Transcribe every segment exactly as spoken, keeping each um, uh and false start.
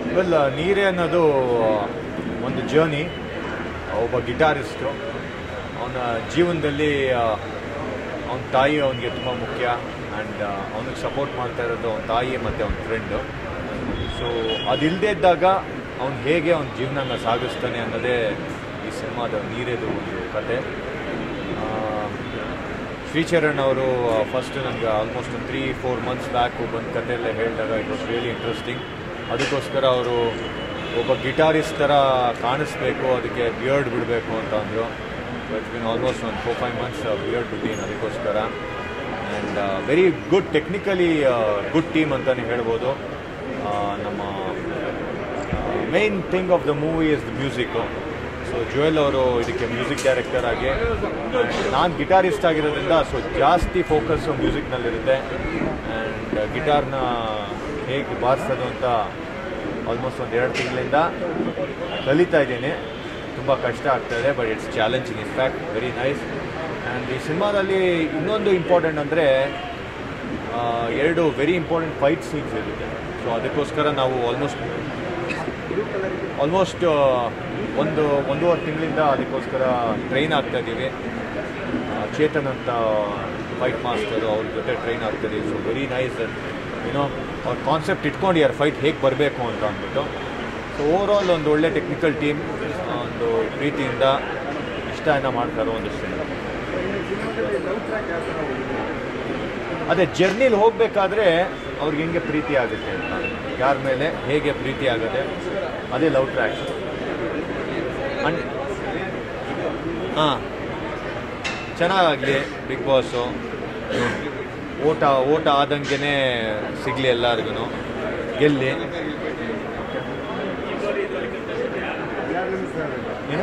Well ನೀರೇ ಅನ್ನೋದು ಒಂದು ಜರ್ನಿ. ಒಬ್ಬ ಗಿಟಾರಿಸ್ಟು ಅವನ ಜೀವನದಲ್ಲಿ ಅವನ ತಾಯಿ ಅವನಿಗೆ ತುಂಬ ಮುಖ್ಯ. ಆ್ಯಂಡ್ ಅವನಿಗೆ ಸಪೋರ್ಟ್ ಮಾಡ್ತಾ ಇರೋದು ಅವನ ತಾಯಿ ಮತ್ತು ಅವನ ಫ್ರೆಂಡು. ಸೊ ಅದಿಲ್ಲದೆ ಇದ್ದಾಗ ಅವನು ಹೇಗೆ ಅವನ ಜೀವನನ ಸಾಗಿಸ್ತಾನೆ ಅನ್ನೋದೇ ಈ ಸಿನಿಮಾದ ನೀರೇದು ಒಂದು ಕತೆ. ಶ್ರೀಚರಣ್ ಅವರು ಫಸ್ಟ್ ನನಗೆ ಆಲ್ಮೋಸ್ಟ್ ಒಂದು ತ್ರೀ ಫೋರ್ ಮಂತ್ಸ್ ಬ್ಯಾಕು ಬಂದು ಕತೆ ಎಲ್ಲ ಹೇಳಿದಾಗ ಇಟ್ ವಾಸ್ ರಿಯಲಿ ಇಂಟ್ರೆಸ್ಟಿಂಗ್. ಅದಕ್ಕೋಸ್ಕರ ಅವರು ಒಬ್ಬ ಗಿಟಾರಿಸ್ಟ್ ಥರ ಕಾಣಿಸ್ಬೇಕು, ಅದಕ್ಕೆ ಬಿಯರ್ಡ್ ಬಿಡಬೇಕು ಅಂತ ಅಂದರು. ಇಟ್ಸ್ ಬಿನ್ ಆಲ್ಮೋಸ್ಟ್ ಒಂದು ಫೋರ್ ಫೈವ್ ಮಂತ್ಸ್ ಬಿಯರ್ಡ್ ಬಿಟ್ಟಿದ್ದೀನಿ ಅದಕ್ಕೋಸ್ಕರ. And very good, technically good team ಅಂತಲೇ ಹೇಳ್ಬೋದು. ನಮ್ಮ main thing of the movie is the music. So Jewel ಅವರು ಇದಕ್ಕೆ ಮ್ಯೂಸಿಕ್ ಡೈರೆಕ್ಟರ್ ಆಗಿ, ನಾನು ಗಿಟಾರಿಸ್ಟ್ ಆಗಿರೋದ್ರಿಂದ ಸೊ ಜಾಸ್ತಿ ಫೋಕಸ್ಸು ಮ್ಯೂಸಿಕ್ನಲ್ಲಿರುತ್ತೆ. ಆ್ಯಂಡ್ ಗಿಟಾರ್ನ ಹೇಗೆ ಬಾರಿಸೋದು ಅಂತ ಆಲ್ಮೋಸ್ಟ್ ಒಂದು ಎರಡು ತಿಂಗಳಿಂದ ಕಲಿತಾ ಇದ್ದೀನಿ. ತುಂಬ ಕಷ್ಟ ಆಗ್ತಾಯಿದೆ, but it's challenging, in fact very nice. And ಈ ಸಿನಿಮಾದಲ್ಲಿ ಇನ್ನೊಂದು ಇಂಪಾರ್ಟೆಂಟ್ ಅಂದರೆ ಎರಡು ವೆರಿ ಇಂಪಾರ್ಟೆಂಟ್ ಫೈಟ್ ಸೀನ್ಸ್ ಇರುತ್ತೆ. ಸೊ ಅದಕ್ಕೋಸ್ಕರ ನಾವು ಆಲ್ಮೋಸ್ಟ್ ಆಲ್ಮೋಸ್ಟ್ ಒಂದು ಒಂದೂವರೆ ತಿಂಗಳಿಂದ ಅದಕ್ಕೋಸ್ಕರ ಟ್ರೈನ್ ಆಗ್ತಾಯಿದ್ದೀವಿ. ಚೇತನ್ ಅಂತ ಫೈಟ್ ಮಾಸ್ಟರು ಅವ್ರ ಜೊತೆ ಟ್ರೈನ್ ಆಗ್ತಾಯಿದ್ದೀವಿ. So very nice. ಏನೋ ಅವ್ರ ಕಾನ್ಸೆಪ್ಟ್ ಇಟ್ಕೊಂಡಿದ್ದಾರೆ ಫೈಟ್ ಹೇಗೆ ಬರಬೇಕು ಅಂತ ಅಂದ್ಬಿಟ್ಟು. ಸೊ ಓವರ್ ಆಲ್ ಒಂದು ಒಳ್ಳೆ ಟೆಕ್ನಿಕಲ್ ಟೀಮ್, ಒಂದು ಪ್ರೀತಿಯಿಂದ ಇಷ್ಟನ ಮಾಡ್ತಾರೋ ಒಂದು ಸಿನಿಮಾ. ಅದೇ ಜರ್ನಿಲಿ ಹೋಗಬೇಕಾದ್ರೆ ಅವ್ರಿಗೆ ಹೆಂಗೆ ಪ್ರೀತಿ ಆಗುತ್ತೆ ಅಂತ, ಯಾರ ಮೇಲೆ ಹೇಗೆ ಪ್ರೀತಿ ಆಗುತ್ತೆ, ಅದೇ ಲವ್ ಟ್ರ್ಯಾಕ್. ಅಂಡ್ ಹಾಂ, ಚೆನ್ನಾಗಲಿ. ಬಿಗ್ ಬಾಸು ಓಟ ಓಟ ಆದಂಗೆ ಸಿಗಲಿ, ಎಲ್ಲರಿಗೂ ಗೆಲ್ಲಿ. ಏನ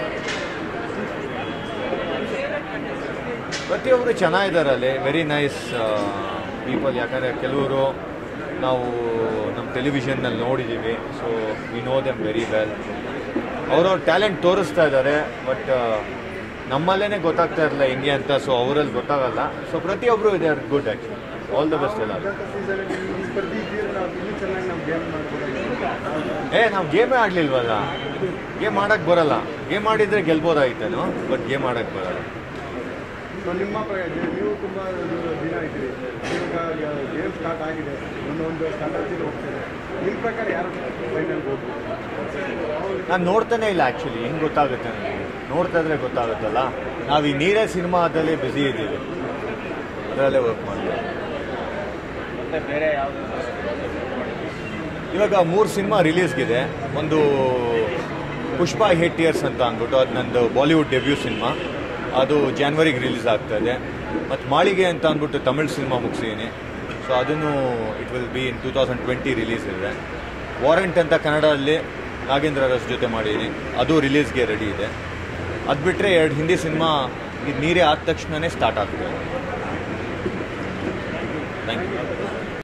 ಪ್ರತಿಯೊಬ್ಬರು ಚೆನ್ನಾಗಿದ್ದಾರೆ ಅಲ್ಲಿ, ವೆರಿ ನೈಸ್ ಪೀಪಲ್. ಯಾಕಂದರೆ ಕೆಲವರು ನಾವು ನಮ್ಮ ಟೆಲಿವಿಷನ್ನಲ್ಲಿ ನೋಡಿದ್ದೀವಿ. So we know them very well. ಅವ್ರವ್ರ ಟ್ಯಾಲೆಂಟ್ ತೋರಿಸ್ತಾ ಇದ್ದಾರೆ, ಬಟ್ ನಮ್ಮಲ್ಲೇ ಗೊತ್ತಾಗ್ತಾ ಇರಲಿಲ್ಲ ಹೆಂಗೆ ಅಂತ. ಸೊ ಅವರಲ್ಲಿ ಗೊತ್ತಾಗಲ್ಲ. ಸೊ ಪ್ರತಿಯೊಬ್ಬರು ಇದೆ are good actually. All the best ಎಲ್ಲ. ಏ ನಾವು ಗೇಮೇ ಆಡಲಿಲ್ವಲ್ಲ, ಗೇಮ್ ಮಾಡೋಕ್ಕೆ ಬರಲ್ಲ. ಗೇಮ್ ಆಡಿದರೆ ಗೆಲ್ಬೋದಾಗಿತ್ತೇನೋ, ಬಟ್ ಗೇಮ್ ಮಾಡೋಕ್ಕೆ ಬರಲ್ಲ. ನಿಮ್ಮ ನೀವು ತುಂಬ ದಿನ ಇದ್ದೀರಿ, ಇವಾಗ ಗೇಮ್ ಸ್ಟಾರ್ಟ್ ಆಗಿದೆ, ಒಂದೊಂದು ಸ್ಟಾರ್ಟಲ್ಲಿ ಹೋಗ್ತಾರೆ. ನಿಮ್ಮ ಪ್ರಕಾರ ಯಾರು ಫೈನಲ್ ಹೋಗ್ಬೋದು? ನಾನು ನೋಡ್ತಾನೆ ಇಲ್ಲ ಆ್ಯಕ್ಚುಲಿ. ಹೆಂಗೆ ಗೊತ್ತಾಗುತ್ತೆ ನನಗೆ? ನೋಡ್ತಾ ಇದ್ರೆ ಗೊತ್ತಾಗುತ್ತಲ್ಲ. ನಾವು ಈ ನೀರೇ ಸಿನಿಮಾದಲ್ಲಿ ಬ್ಯುಸಿ ಇದ್ದೀವಿ, ಅದರಲ್ಲೇ ವರ್ಕ್ ಮಾಡ್ತೀವಿ. ಬೇರೆ ಯಾವುದು? ಇವಾಗ ಮೂರು ಸಿನಿಮಾ ರಿಲೀಸ್ಗಿದೆ. ಒಂದು ಪುಷ್ಪ ಹೇಟ್ ಇಯರ್ಸ್ ಅಂತ ಅಂದ್ಬಿಟ್ಟು, ಅದು ನಂದು ಬಾಲಿವುಡ್ ಡೆಬ್ಯೂ ಸಿನಿಮಾ, ಅದು ಜಾನ್ವರಿಗೆ ರಿಲೀಸ್ ಆಗ್ತಾಯಿದೆ. ಮತ್ತು ಮಾಳಿಗೆ ಅಂತ ಅಂದ್ಬಿಟ್ಟು ತಮಿಳ್ ಸಿನಿಮಾ ಮುಗಿಸಿದ್ದೀನಿ. ಸೊ ಅದನ್ನು it will be in two thousand twenty release ಇದೆ. ವಾರೆಂಟ್ ಅಂತ ಕನ್ನಡದಲ್ಲಿ ನಾಗೇಂದ್ರ ಅರಸ್ ಜೊತೆ ಮಾಡಿದ್ದೀನಿ, ಅದು ರಿಲೀಸ್ಗೆ ರೆಡಿ ಇದೆ. ಅದು ಬಿಟ್ಟರೆ ಎರಡು ಹಿಂದಿ ಸಿನಿಮಾ ಇದು ನೀರೇ ಆದ ತಕ್ಷಣವೇ ಸ್ಟಾರ್ಟ್ ಆಗ್ತದೆ. Thank you.